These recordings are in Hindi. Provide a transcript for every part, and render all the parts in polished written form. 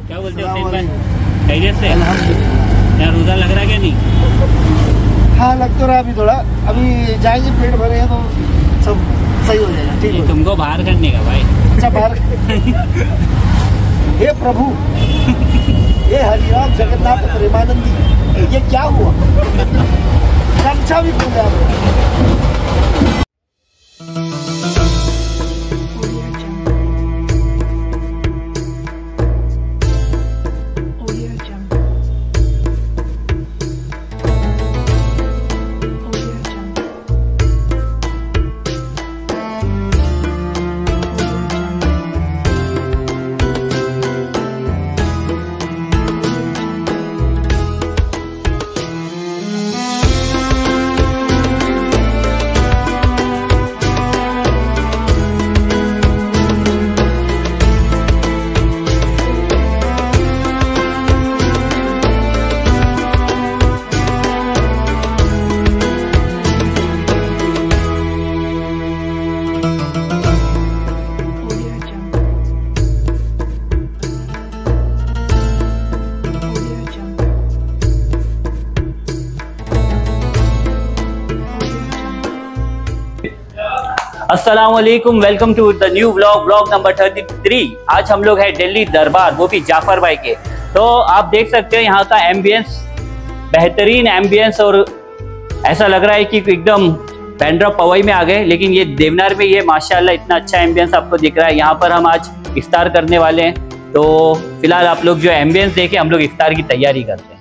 क्या बोलते हो हुसैन भाई, खैरियत से? यार रोजा लग रहा है क्या नहीं? हाँ लग तो रहा, अभी थोड़ा, अभी जाएंगे पेट भरे हैं तो सब सही हो जाएगा। ठीक है, तुमको बाहर करने का भाई। अच्छा बाहर हे प्रभु, हे हरिराम जगन्नाथ प्रेमानंदी, ये क्या हुआ? गमछा भी खुल गया। अस्सलामुअलैकुम, welcome to the new vlog number 33। आज हम लोग हैं दिल्ली दरबार, वो भी जाफर भाई के। तो आप देख सकते हैं यहाँ का एम्बियंस, बेहतरीन एम्बियंस, और ऐसा लग रहा है कि एकदम बैंड्रा पवई में आ गए। लेकिन ये देवनार में ये माशाल्लाह इतना अच्छा एम्बियंस आपको दिख रहा है। यहाँ पर हम आज इफ्तार करने वाले हैं, तो फिलहाल आप लोग जो एम्बियंस देखें, हम लोग इफ्तार की तैयारी करते हैं।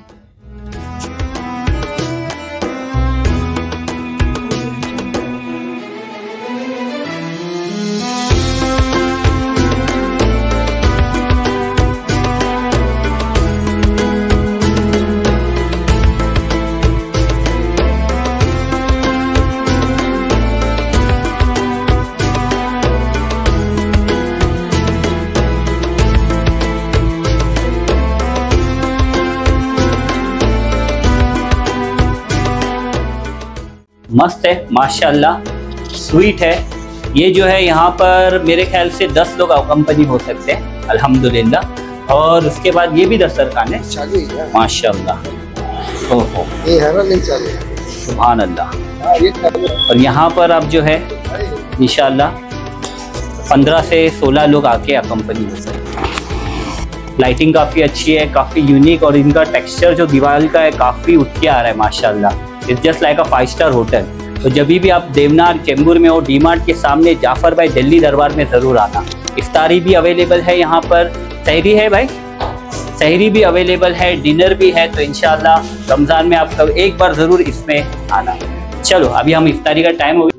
मस्त है माशाल्लाह, स्वीट है। ये जो है यहाँ पर मेरे ख्याल से 10 लोग कंपनी हो सकते हैं अल्हम्दुलिल्लाह। और उसके बाद ये भी दस्तरखान है माशाल्लाह। ओहो, सुभान अल्लाह। और यहाँ पर अब जो है इंशाल्लाह 15 से 16 लोग आके कंपनी हो सकते हैं। लाइटिंग काफ़ी अच्छी है, काफ़ी यूनिक, और इनका टेक्सचर जो दीवार का है काफ़ी उठ के आ रहा है माशाल्लाह। It's just like a 5 star hotel. तो जब भी आप देवनार चेंबूर में हो, डीमार्ट के सामने जाफर भाई दिल्ली दरबार में ज़रूर आना। इफ्तारी भी अवेलेबल है यहाँ पर, सहरी है भाई, सहरी भी अवेलेबल है, डिनर भी है। तो इंशाल्लाह रमज़ान में आप एक बार ज़रूर इसमें आना। चलो अभी हम इफ्तारी का टाइम हो गया।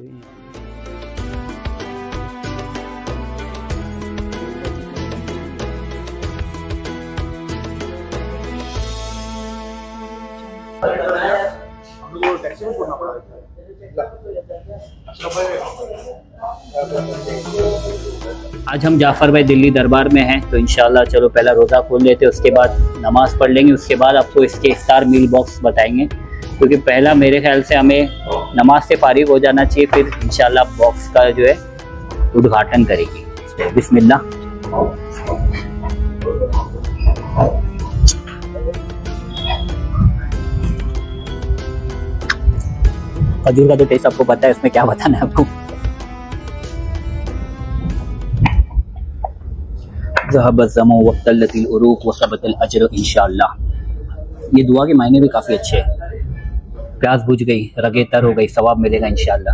आज हम जाफर भाई दिल्ली दरबार में हैं, तो इंशाल्लाह चलो पहला रोज़ा खोल लेते हैं, उसके बाद नमाज़ पढ़ लेंगे, उसके बाद आपको इसके इफ्तार मील बॉक्स बताएंगे। क्योंकि पहला मेरे ख्याल से हमें नमाज से फारिग हो जाना चाहिए, फिर इंशाल्लाह बॉक्स का जो है उद्घाटन करेंगे। बिस्मिल्लाह। खजूर का तो टेस्ट आपको पता है, इसमें क्या बताना है आपको। इंशाअल्लाह। ये दुआ के मायने भी काफ़ी अच्छे हैं। प्यास बुझ गई, रगे तर हो गई, सवाब मिलेगा इंशाअल्लाह।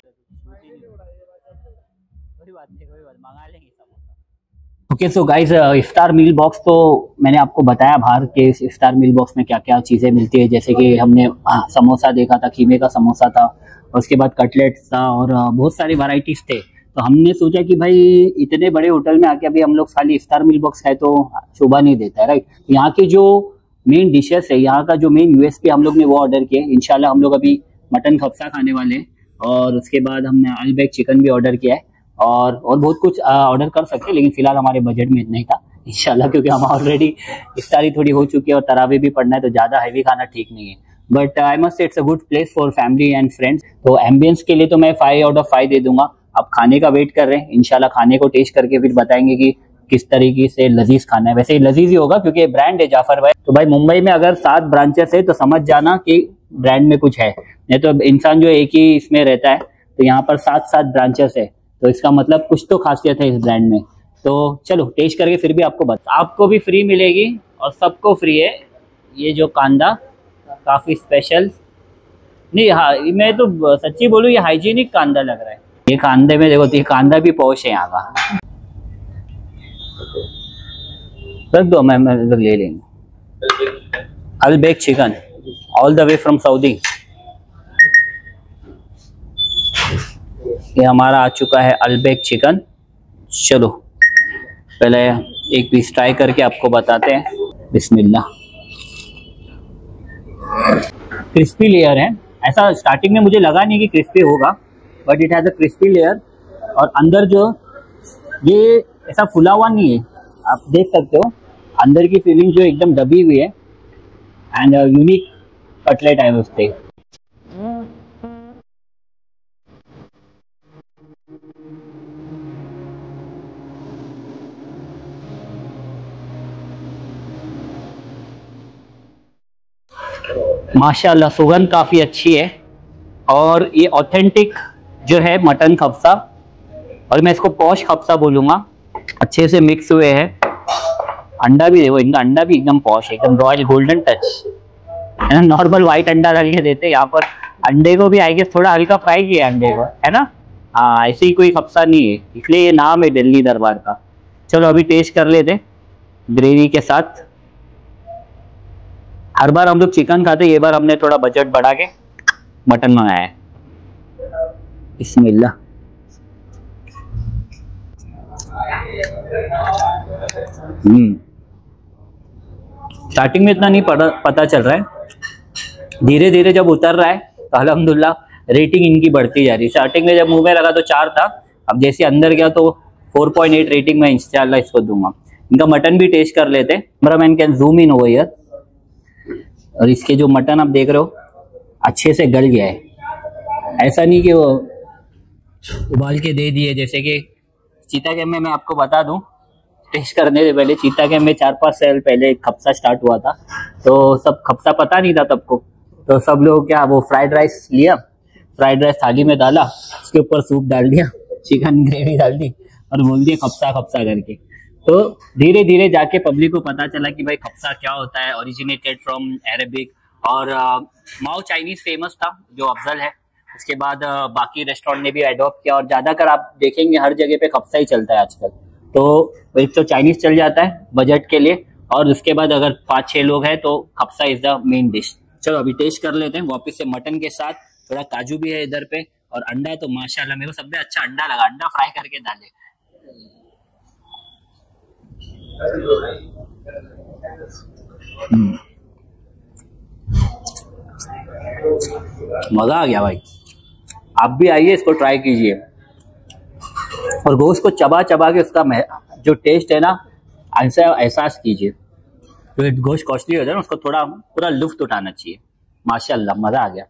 ओके सो गाइस, इफ्तार मील बॉक्स तो मैंने आपको बताया बाहर के इफ्तार मील बॉक्स में क्या क्या चीज़ें मिलती है। जैसे कि हमने समोसा देखा था, कीमे का समोसा था, और उसके बाद कटलेट्स था, और बहुत सारी वैरायटीज़ थे। तो हमने सोचा कि भाई इतने बड़े होटल में आके अभी हम लोग खाली इफ्तार मील बॉक्स है तो शोभा नहीं देता है, राइट। यहाँ की जो मेन डिशेस है, यहाँ का जो मेन यूएसपी हम लोग ने वो ऑर्डर किया। इंशाल्लाह हम लोग अभी मटन खफ्सा खाने वाले हैं, और उसके बाद हमने अलबेक चिकन भी ऑर्डर किया है, और बहुत कुछ ऑर्डर कर सकते हैं, लेकिन फिलहाल हमारे बजट में इतना ही था इंशाल्लाह, क्योंकि हम ऑलरेडी इफ्तारी थोड़ी हो चुकी है और तरावी भी पढ़ना है, तो ज़्यादा हैवी खाना ठीक नहीं है। But I must say it's a good place for family and friends. तो एम्बियंस के लिए तो मैं 5 आउट ऑफ 5 दे दूंगा। अब खाने का वेट कर रहे हैं, इंशाल्लाह खाने को टेस्ट करके फिर बताएंगे कि किस तरीके से लजीज खाना है। वैसे लजीज ही होगा क्योंकि ब्रांड है जाफर भाई। तो भाई मुंबई में अगर 7 ब्रांचेस है तो समझ जाना कि ब्रांड में कुछ है, नहीं तो इंसान जो एक ही इसमें रहता है, तो यहाँ पर 7 ब्रांचेस है, तो इसका मतलब कुछ तो खासियत है इस ब्रांड में। तो चलो टेस्ट करके फिर भी आपको बता, आपको भी फ्री मिलेगी और सबको फ्री है। ये जो कांदा काफ़ी स्पेशल, नहीं हाँ मैं तो सच्ची बोलूँ ये हाइजीनिक कांदा लग रहा है। ये कांदे में देखो, ये कांदा भी पौश है यहाँ का। रख दो, मैं ले लेंगे। Albaik chicken all the way from Saudi. ये हमारा आ चुका है अलबेक चिकन। चलो पहले एक पीस ट्राई करके आपको बताते हैं। बिस्मिल्लाह। क्रिस्पी लेयर है, ऐसा स्टार्टिंग में मुझे लगा नहीं कि क्रिस्पी होगा, but it has a crispy layer. और अंदर जो ये ऐसा फुला हुआ नहीं है, आप देख सकते हो अंदर की फीलिंग जो एकदम दबी हुई है। एंड यूनिक कटलेट है उससे। माशाल्लाह सुगंध काफ़ी अच्छी है और ये ऑथेंटिक जो है मटन खफ्सा, और मैं इसको पॉश खफ्सा बोलूँगा, अच्छे से मिक्स हुए हैं। अंडा भी देखो, इनका अंडा भी एकदम पॉश है, एकदम रॉयल गोल्डन टच है ना। नॉर्मल वाइट अंडा डाल के देते, यहाँ पर अंडे को भी आई गेस थोड़ा हल्का फ्राई किया अंडे को, है ना। हाँ ऐसे ही कोई खफ्सा नहीं है, इसलिए ये नाम है दिल्ली दरबार का। चलो अभी टेस्ट कर लेते ग्रेवी के साथ। हर बार हम लोग चिकन खाते, ये बार हमने थोड़ा बजट बढ़ा के मटन मंगाया है। बिस्मिल्लाह। स्टार्टिंग में इतना नहीं पता चल रहा है, धीरे धीरे जब उतर रहा है तो अल्हम्दुलिल्लाह रेटिंग इनकी बढ़ती जा रही है। स्टार्टिंग में जब मुंह में लगा तो 4 था, अब जैसे अंदर गया तो 4.8 रेटिंग मैं इंशाल्लाह इसको दूंगा। इनका मटन भी टेस्ट कर लेते हैं। Cameraman can zoom in over here. और इसके जो मटन आप देख रहे हो अच्छे से गल गया है, ऐसा नहीं कि वो उबाल के दे दिए। जैसे कि चीता कैम्प में मैं आपको बता दूं, टेस्ट करने से पहले चीता कैम्प में 4-5 साल पहले खप्सा स्टार्ट हुआ था, तो सब खप्सा पता नहीं था तब को, तो सब लोग क्या वो फ्राइड राइस लिया, फ्राइड राइस थाली में डाला, उसके ऊपर सूप डाल दिया, चिकन ग्रेवी डाल दी और बोल दिया खप्सा खप्सा करके। तो धीरे धीरे जाके पब्लिक को पता चला कि भाई खप्सा क्या होता है, ओरिजिनेटेड फ्रॉम अरेबिक। और माओ चाइनीज फेमस था जो अफजल है, उसके बाद बाकी रेस्टोरेंट ने भी अडॉप्ट किया और ज्यादातर आप देखेंगे हर जगह पे खप्सा ही चलता है आजकल। तो एक तो चाइनीज चल जाता है बजट के लिए, और उसके बाद अगर 5-6 लोग हैं तो kabsa is the main dish. चलो अभी टेस्ट कर लेते हैं वापस से मटन के साथ। थोड़ा काजू भी है इधर पे, और अंडा तो माशाल्लाह मेरे को सबसे अच्छा अंडा लगा, अंडा फ्राई करके डाले। मजा आ गया भाई, आप भी आइए इसको ट्राई कीजिए। और गोश्त को चबा चबा के उसका जो टेस्ट है ना ऐसा एहसास कीजिए। तो गोश्त कॉस्टली होता है ना, उसको थोड़ा पूरा लुफ्त उठाना चाहिए। माशाल्लाह मजा आ गया।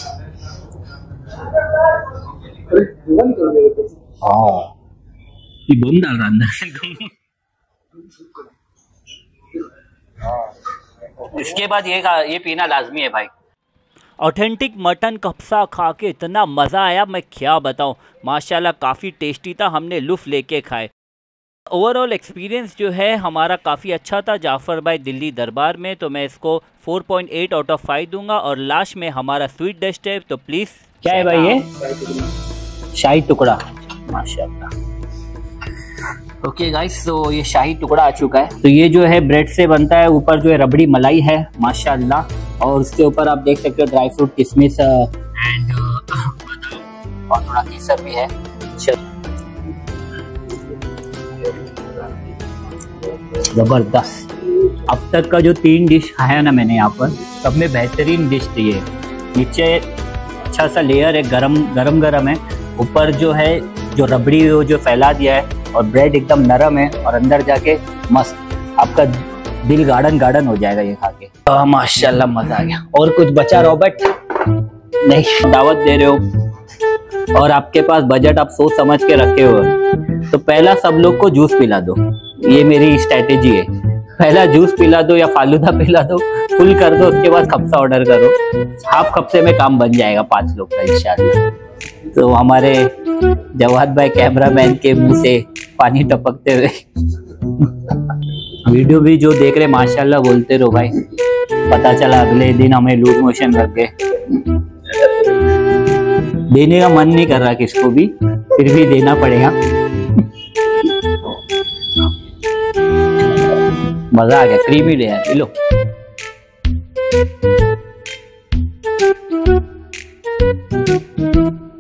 ये बम डाल रहा अंदर। इसके बाद ये पीना लाजमी है भाई। ऑथेंटिक मटन कप्सा खा के इतना मज़ा आया मैं क्या बताऊं। माशाल्लाह काफ़ी टेस्टी था, हमने लुफ़ लेके खाए। ओवरऑल एक्सपीरियंस जो है हमारा काफ़ी अच्छा था जाफ़र भाई दिल्ली दरबार में, तो मैं इसको 4.8 आउट ऑफ 5 दूंगा। और लास्ट में हमारा स्वीट डिश है, तो प्लीज़ क्या है भाई ये शाही टुकड़ा, माशाल्लाह। ओके गाइस, तो ये शाही टुकड़ा आ चुका है। तो ये जो है ब्रेड से बनता है, ऊपर जो है रबड़ी मलाई है माशाल्लाह, और उसके ऊपर आप देख सकते हो ड्राई फ्रूट किशमिश एंड और थोड़ा केसर भी है। जबरदस्त। अब तक का जो 3 डिश खाया ना मैंने यहाँ पर, सब में बेहतरीन डिश थी ये। नीचे अच्छा सा लेयर है, गरम है, ऊपर जो है जो रबड़ी जो फैला दिया है, और ब्रेड एकदम नरम है, और अंदर जाके मस्त आपका दिल गार्डन हो जाएगा ये खा के। माशाल्लाह मजा आ गया। और कुछ बचा रॉबर्ट? नहीं, दावत दे रहे हो और आपके पास बजट आप सोच समझ के रखे हो, तो पहला सब लोग को जूस पिला दो। ये मेरी स्ट्रेटेजी है, पहला जूस पिला दो या फालूदा पिला दो, फुल कर दो, उसके बाद खप्सा ऑर्डर करो। हाफ खप्से में काम बन जाएगा 5 लोग का इंशाल्लाह। तो हमारे जवाद भाई कैमरामैन के मुंह से पानी टपकते हुए वीडियो भी जो देख रहे माशाल्लाह बोलते रहो भाई। पता चला अगले दिन हमें लूज मोशन लग गए, देने का मन नहीं कर रहा किसको भी, फिर भी देना पड़ेगा। मजा आ गया, क्रीमी ले यार, लो।